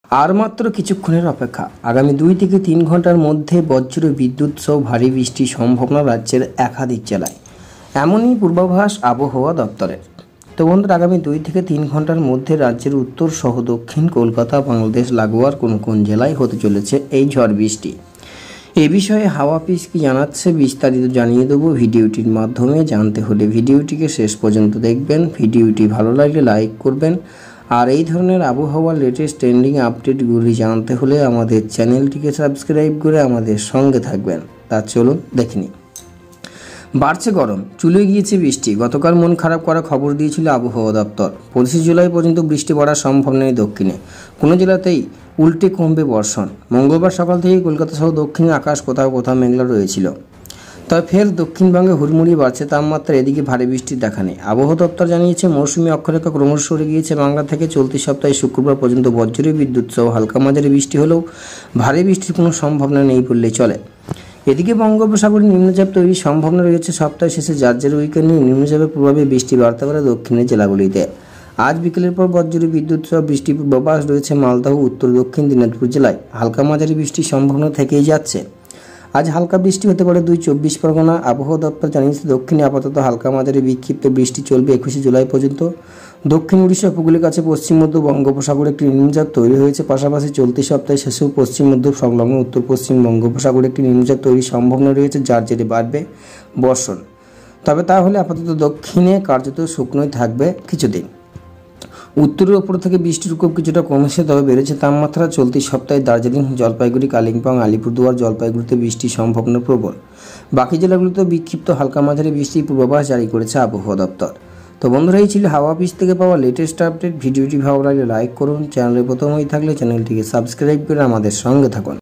আর মাত্র কিছুক্ষণের অপেক্ষা। আগামী 2 থেকে 3 ঘন্টার মধ্যে বজ্র বিদ্যুৎ সহ ভারী বৃষ্টির সম্ভাবনা রাজ্যের একাধিক জেলায়, এমনই পূর্বাভাস আবহাওয়া দপ্তরের। তো বন্ধুরা, আগামী 2 থেকে 3 ঘন্টার মধ্যে রাজ্যের উত্তর সহ দক্ষিণ কলকাতা, বাংলাদেশ লাগোয়ার কোন জেলায় হতে চলেছে এই ঝড় বৃষ্টি। এ বিষয়ে হাওয়া অফিস কি জানাচ্ছে বিস্তারিত জানিয়ে দেবো ভিডিওটির মাধ্যমে। জানতে হলে ভিডিওটিকে শেষ পর্যন্ত দেখবেন। ভিডিওটি ভালো লাগলে লাইক করবেন। আর এই ধরনের আবহাওয়ার লেটেস্ট ট্রেন্ডিং আপডেটগুলি জানতে হলে আমাদের চ্যানেলটিকে সাবস্ক্রাইব করে আমাদের সঙ্গে থাকবেন। তা চলুন দেখে নিই। বাড়ছে গরম, চলে গিয়েছে বৃষ্টি। গতকাল মন খারাপ করা খবর দিয়েছিল আবহাওয়া দপ্তর। 25 জুলাই পর্যন্ত বৃষ্টি পড়ার সম্ভব নেই দক্ষিণে, কোনো জেলাতেই উল্টে কমবে বর্ষণ। মঙ্গলবার সকাল থেকে কলকাতা সহ দক্ষিণে আকাশ কোথাও কোথাও মেঘলা রয়েছিল, তবে ফের দক্ষিণবঙ্গে হুড়মুড়িয়ে বাড়ছে তাপমাত্রা। এদিকে ভারী বৃষ্টির দেখা নেই। আবহাওয়া দপ্তর জানিয়েছে মৌসুমী অক্ষরেখা ক্রমশ সরে গিয়েছে বাংলা থেকে। চলতি সপ্তাহে শুক্রবার পর্যন্ত বজ্রী বিদ্যুৎ সহ হালকা মাঝারি বৃষ্টি হলেও ভারী বৃষ্টির কোনো সম্ভাবনা নেই বললেই চলে। এদিকে বঙ্গোপসাগরে নিম্নচাপ তৈরির সম্ভাবনা রয়েছে। সপ্তাহের শেষে জার্জের উইকেন্ডে নিম্নচাপের প্রভাবে বৃষ্টি বাড়তে পারে দক্ষিণের জেলাগুলিতে। আজ বিকেলের পর বজ্রী বিদ্যুৎ সহ বৃষ্টির পূর্বাভাস রয়েছে মালদহ, উত্তর দক্ষিণ দিনাজপুর জেলায়। হালকা মাঝারি বৃষ্টির সম্ভাবনা থেকেই যাচ্ছে। আজ হালকা বৃষ্টি হতে পারে 24 পরগনা। আবহাওয়া দপ্তর জানিয়েছে দক্ষিণে আপাতত হালকা মাঝারি বিক্ষিপ্ত বৃষ্টি চলবে 21 জুলাই পর্যন্ত। দক্ষিণ উড়িষ্যা উপকূলের কাছে পশ্চিম মধ্য বঙ্গোপসাগরে একটি নিম্নচাপ তৈরি হয়েছে। পাশাপাশি চলতি সপ্তাহে শেষেও পশ্চিম মধ্য সংলগ্ন উত্তর পশ্চিম বঙ্গোপসাগরে একটি নিম্নচাপ তৈরির সম্ভাবনা রয়েছে, যার জেরে বাড়বে বর্ষণ। তবে তাহলে আপাতত দক্ষিণে কার্যত শুকনোই থাকবে কিছুদিন। উত্তরের ওপর থেকে বৃষ্টির প্রকোপ কিছুটা কমেছে, তবে বেড়েছে তাপমাত্রা। চলতি সপ্তাহে দার্জিলিং, জলপাইগুড়ি, কালিম্পং, আলিপুরদুয়ার, জলপাইগুড়িতে বৃষ্টির সম্ভাবনা প্রবল। বাকি জেলাগুলিতেও বিক্ষিপ্ত হালকা মাঝারি বৃষ্টির পূর্বাভাস জারি করেছে আবহাওয়া দপ্তর। তো বন্ধুরা, এই ছিল হাওয়া অফিস থেকে পাওয়া লেটেস্ট আপডেট। ভিডিওটি ভালো লাগলে লাইক করুন। চ্যানেলে প্রথম হয়ে থাকলে চ্যানেলটিকে সাবস্ক্রাইব করে আমাদের সঙ্গে থাকুন।